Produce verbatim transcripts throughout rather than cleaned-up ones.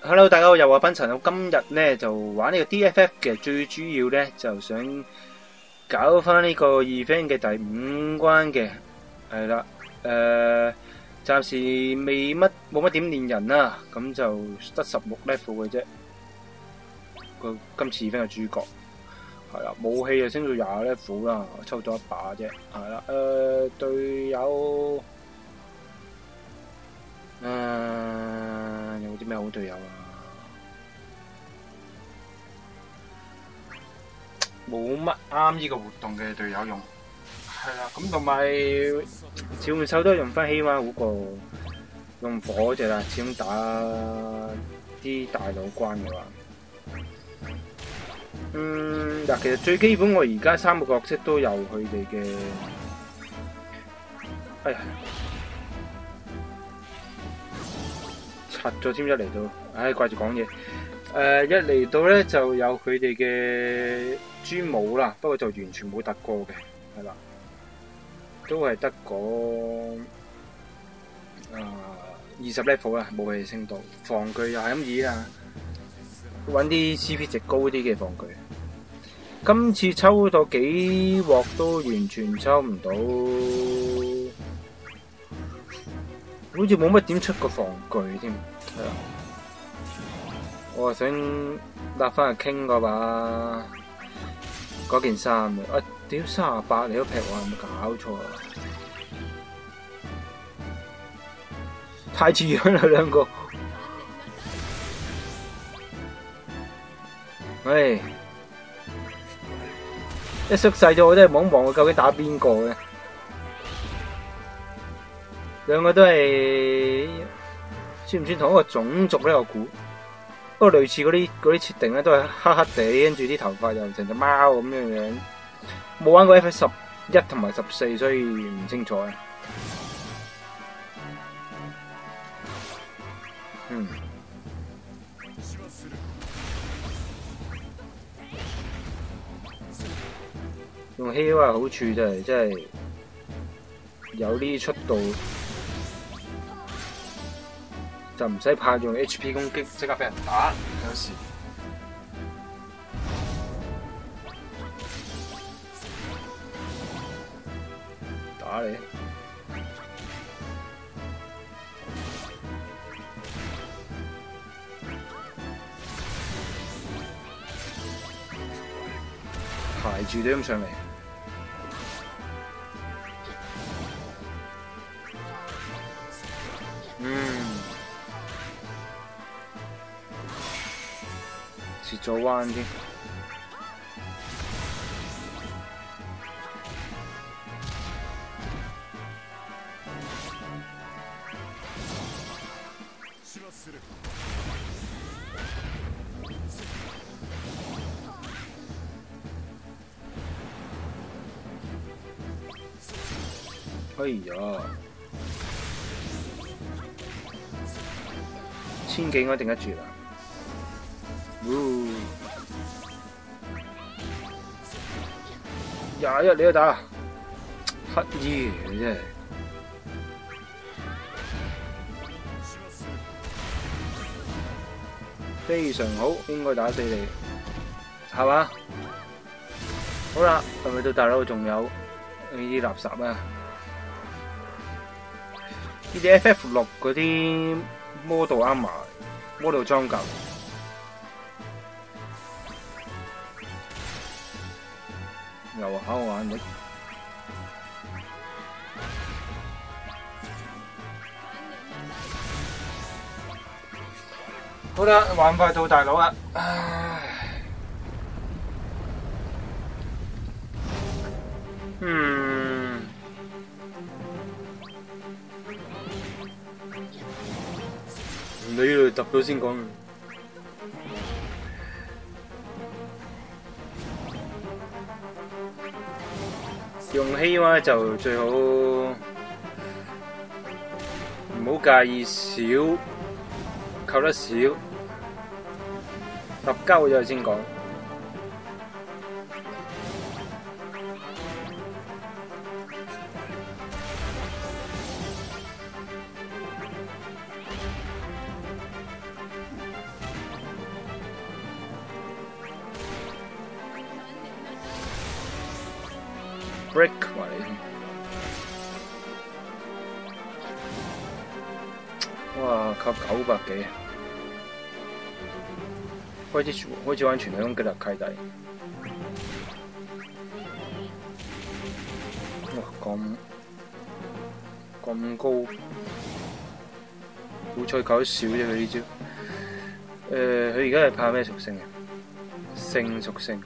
Hello，大家好，又係斌陳。我今日咧就玩呢個 D F F 嘅，最主要咧就想搞翻呢個 event 嘅第五關嘅，係啦。誒、呃，暫時未乜冇乜點練人啦，咁就得十六 level 嘅啫。個今次 event 嘅主角係啦，武器就升到廿 level 啦，我抽咗一把啫，係啦。誒、呃，隊友。誒、呃，有冇啲咩好隊友啊？冇乜啱呢個活動嘅隊友用，係啦。咁同埋召喚獸都係用翻希灣好過用火隻啦，始終打啲大佬關嘅話。嗯，嗱，其實最基本我而家三個角色都有佢哋嘅，哎呀！拆咗添一嚟到，唉掛住講嘢。誒、呃、一嚟到咧就有佢哋嘅專武啦，不過就完全冇突過嘅，係啦，都係得嗰啊二十 level 啦，武器升到，防具又係咁意啦，揾啲 C P 值高啲嘅防具。今次抽到幾鑊都完全抽唔到。好似冇乜點出過防具添，係啊！我想立翻去傾嗰把嗰件衫嘅，啊屌三十八你都劈我，有冇搞錯啊？太似樣啦兩個，唉！一縮細咗我都係望望佢究竟打邊個嘅。兩個都係算唔算同一個種族咧？我估，不過類似嗰啲嗰啲設定咧，都係黑黑地，跟住啲頭髮又成隻貓咁樣樣。冇玩過 F 十一同埋十四，所以唔清楚啊。嗯，用希娃好處就係真係有呢出道。就唔使怕用 H P 攻擊，即刻俾人打。有時打你，排住隊咁上嚟。嗯。切咗彎添，哎呀，千幾應該頂得住啦。廿一你都打，乞衣嘅真係。非常好，應該打死你，係嘛？好啦，係咪到大佬仲有呢啲垃圾啊？呢啲 F F 六嗰啲 model armor、model 裝甲。又考我眼力，好啦，玩快到大佬啦，唉，嗯，唔理啦，揼到先講。用希娃就最好唔好介意少，扣得少，揼交咗先講。 break 埋你添。哇，靠九百幾，開始開始玩全體攻擊啦，契弟。哇，咁咁高，好彩搞少啫佢呢招。誒，佢而家係怕咩屬性啊？性屬性。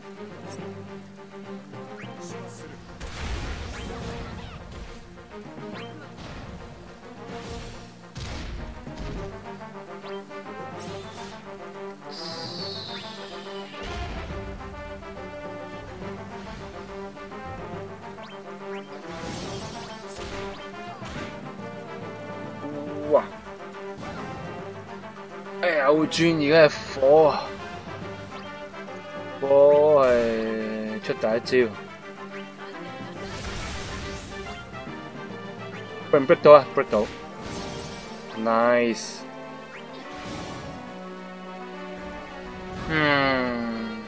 哇！哎呀，又轉而家係火啊！火係出第一招，break 唔 break 到啊 ？break 到 ，nice。嗯，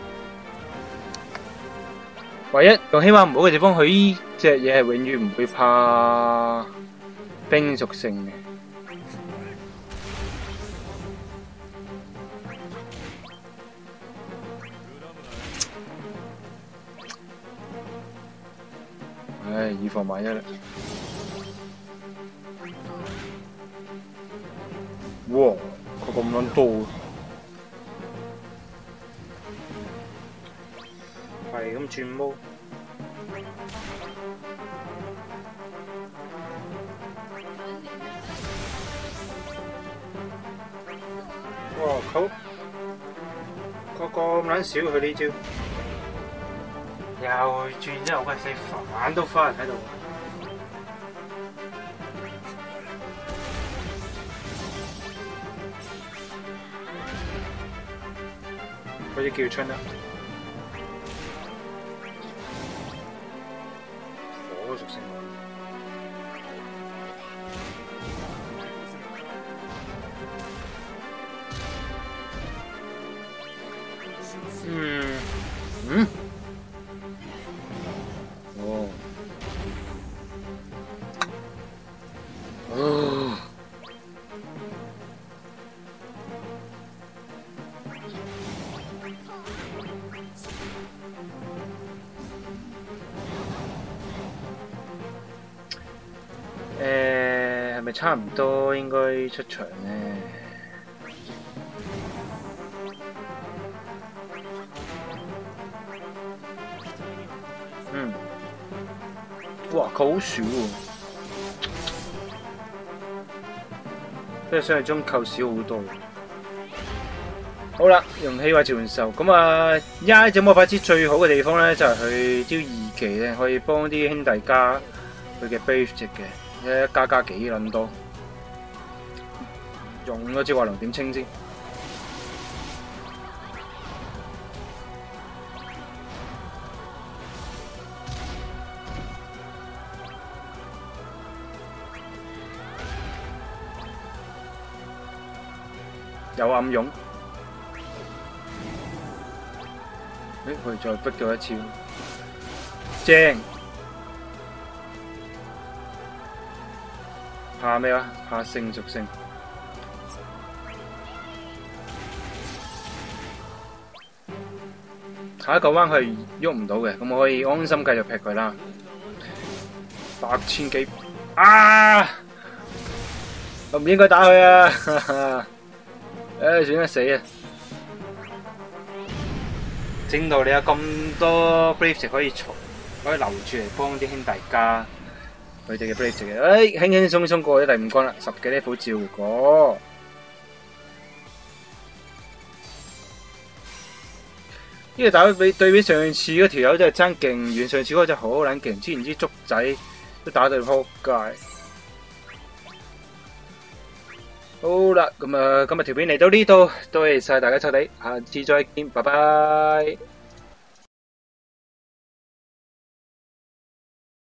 唯一用希望唔好嘅地方，佢呢隻嘢係永遠唔會怕冰屬性嘅。唉，以防萬一啦！哇，佢咁撚多，係咁轉毛。哇，佢佢咁撚少佢呢招。又轉之後，鬼死反都翻喺度。嗰啲叫春啦，火屬性。嗯嗯。哦，哦，誒，係咪差唔多應該出場咧？嗯。哇，佢好少喎，比想象中扣少好多。好啦，用氣化召喚獸咁啊！而家呢隻魔法師最好嘅地方咧，就係佢招二技咧，可以幫啲兄弟加佢嘅 base 值嘅，一加加幾撚多。用嗰招華龍點清先？有暗湧，誒佢再逼咗一次，正。怕咩啊？怕性屬性。下一個彎佢係喐唔到嘅，咁我可以安心繼續劈佢啦。八千幾啊！我唔應該打佢啊！誒，算啦，死啊！正道你有咁多 brave 值可以儲，可以留住嚟幫啲兄弟加佢哋嘅 brave 值嘅。誒，輕輕鬆鬆過咗第五關啦，十幾 level 照過。呢個打比對比上次嗰條友真係爭勁遠，上次嗰隻好撚勁，之前啲竹仔都打到仆街。好啦，咁啊，今日條片嚟到呢度，多謝晒大家收睇，下次再見，拜拜。